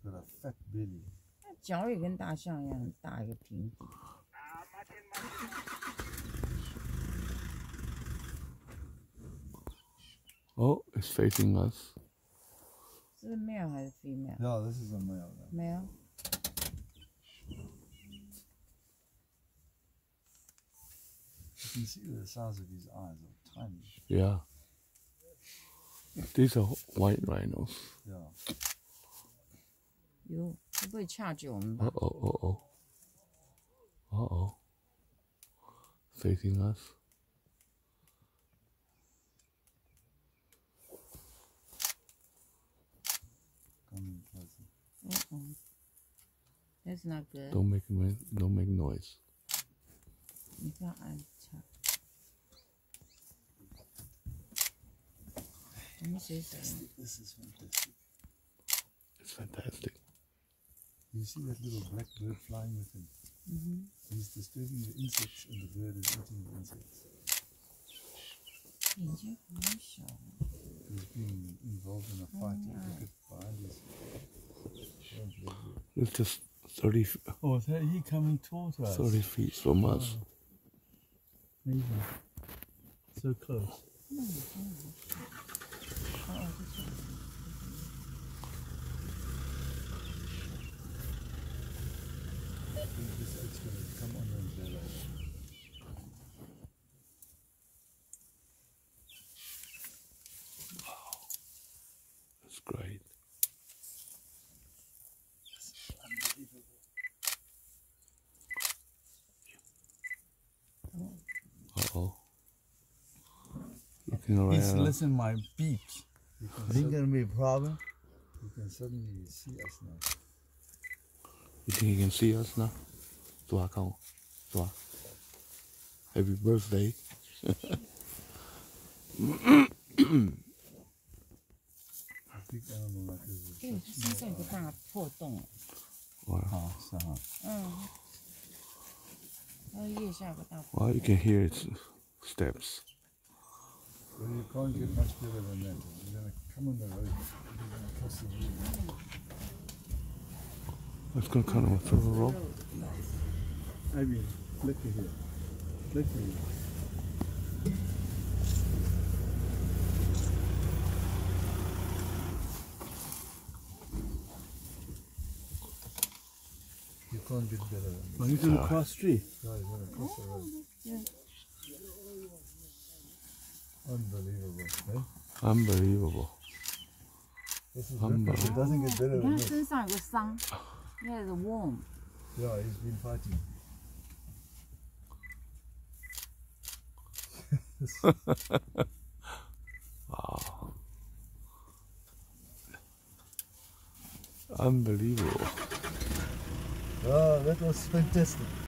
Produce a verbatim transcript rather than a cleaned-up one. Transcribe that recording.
got a fat belly. 脚也跟大象一样很大一个平底。 Oh, it's facing us. 这是 male 还是 female？ Yeah, this is a male. Male。 You can see the size of his eyes are tiny. Yeah. These are white rhinos. Yeah. 哟，会不会掐住我们吧 Uh oh, uh oh. Uh oh. Facing us. Coming closer. Uh oh. That's not good. Don't make no- don't make noise. 你不要按掐。我们谁谁？ This is fantastic. It's fantastic. You see that little black bird flying with him? Mm-hmm. He's disturbing the insects and the bird is eating the insects. 眼睛好小。 He's been involved in a fight. Look at behind his. It's just thirty, f- Oh, is that he coming towards us? thirty feet from us. Amazing. So close. 那你真的好小。哦哦，这是。 I think this it's going to come on the umbrella. That's great. This is unbelievable. Uh oh. Looking around. Please listen my beep. Is it going to be a problem? You can suddenly see us now. You think he can see us now? Dua kau. Dua. Happy birthday. A big animal like this. 哎，它身上有个大破洞。 Wow. Ah, so, huh. 嗯。它的腋下有个大破。 Well, you can hear its steps. Well, you can't get much better than that. You're going to come on the road. You're going to cross the road. Let's go kind of through the rope. Ivy, look at here. Look at here. You can't get better than this. Are you going to cross street? No, you're going to cross the road. Yeah. Unbelievable. Eh? Unbelievable. This is Unbelievable. different. It doesn't get better 你 than 看 this. 身上有个伤，应该是 worm。 Yeah, he's been fighting. Wow. Unbelievable. Oh, that was fantastic.